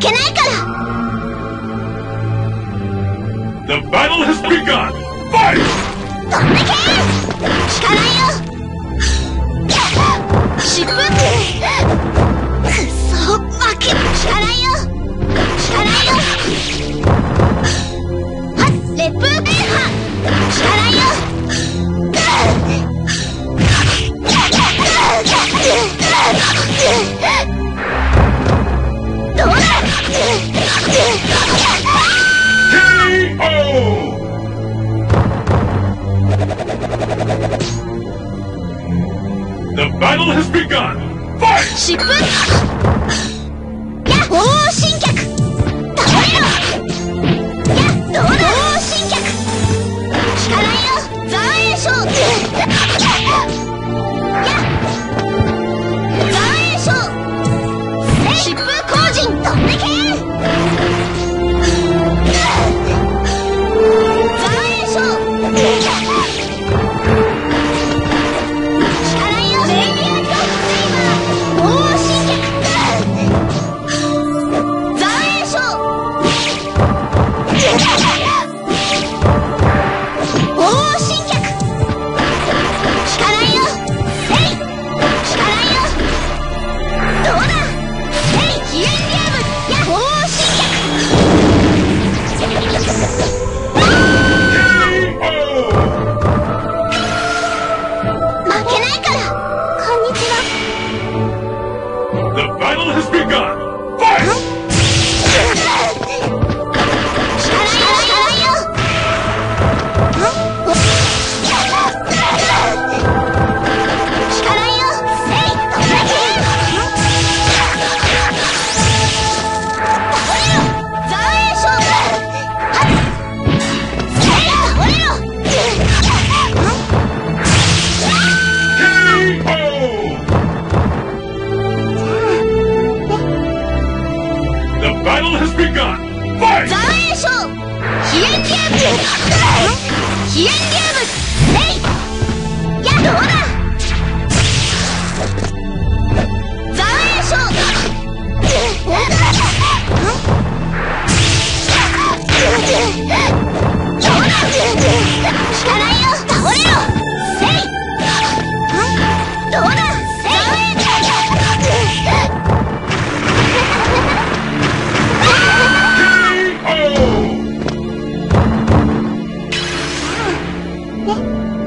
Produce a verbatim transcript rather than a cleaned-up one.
けないから。 The battle has begun! Fight! 飛んでけ。力よ。疾風。くそ負け。力よ。力よ。はっ烈風電波。力よ。どうだ。 ケーオー! The battle has begun! Fight! 疾風。やっ、王神脚。倒れろ。やっ、どうだ。王神脚。力よ。残影将。やっ、残影将。疾風光神飛んでけ。残影将。 The battle has begun! Fight! 飛燕竜物。せい。や、どうだ。残影将。力よ。倒れろ。せい。どうだ。せい。 ケーオー!